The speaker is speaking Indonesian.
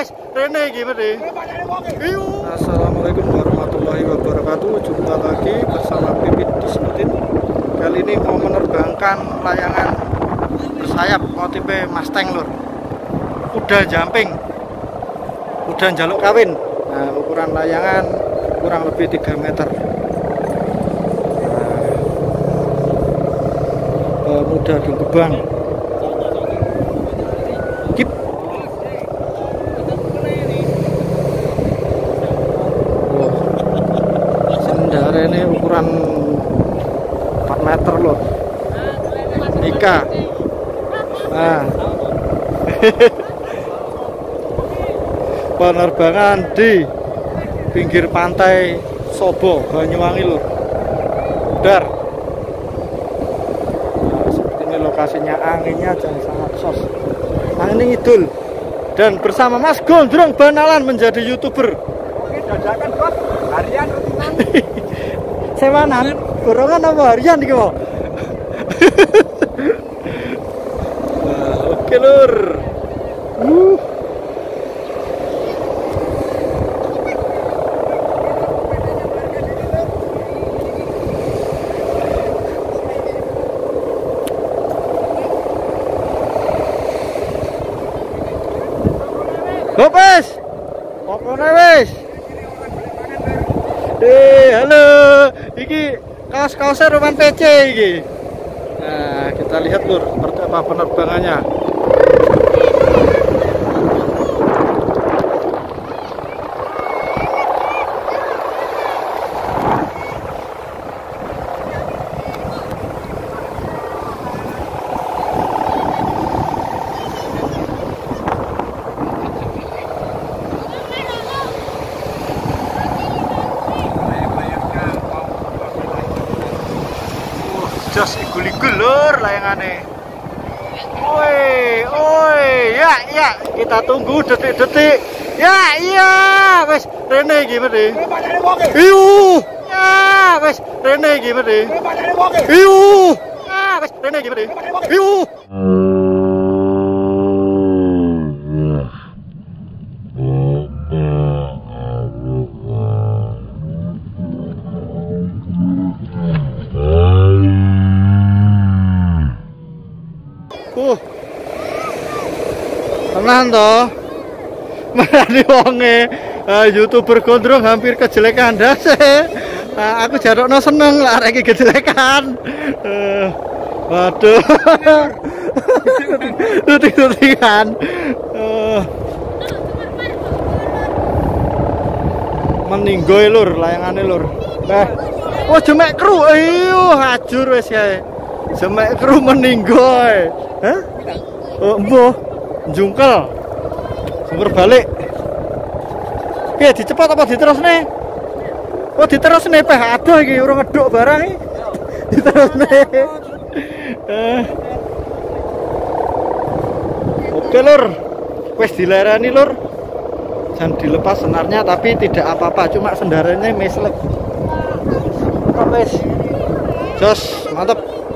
wes rene iki mesti. Assalamualaikum warahmatullahi wabarakatuh. Jumpa lagi bersama Pipit Disputin. Kali ini mau menerbangkan layangan bersayap motipe Mustang lur. Udah jumping. Udah jaluk kawin. Nah, ukuran layangan kurang lebih 3 meter. Mudah Gebang. Kip. Sendara ini ukuran 4 meter loh. Ika. Nah. Penerbangan di pinggir pantai Sobo, Banyuwangi loh. Dar. Lokasinya anginnya jangan sangat sos. Angin ngidul. Dan bersama Mas Gondrong Banalan menjadi YouTuber. Oke, dadakan bos. Harian rutinan. Sewanan, gorongan apa harian iki kok? Oke lur. Hopes, pokoknya wes. Halo, iki kaos-kaosnya Roman PC iki. Nah, kita lihat lur seperti apa penerbangannya. Jos igul-igul lur layangane. Oi, ya, kita tunggu detik-detik. Ya, iya, wes rene iki mesti. Iu, ya, wes rene iki mesti. Iu, ya, wes rene iki mesti. Iu. Tenan toh, merani wonge YouTuber Gondrong hampir kejelekan dase. Aku jarokno seneng lah rek kejelekan. Waduh, tutik-tutikan. Meninggoy lur layangane lur. Oh jemek kru, ayo hajur wes ya. Jemek kru meninggoy. Hah? Oh mbuh. Jungkel sumber balik. Oke, dicepat apa diterus nih? Oh diterus nih peh aduh iki urung ngeduk barang iki. Diterus nih. Oke lur, wes dilerani lur. Jangan dilepas senarnya tapi tidak apa-apa, cuma sendaranya meslek. Wes. Jos, mantap.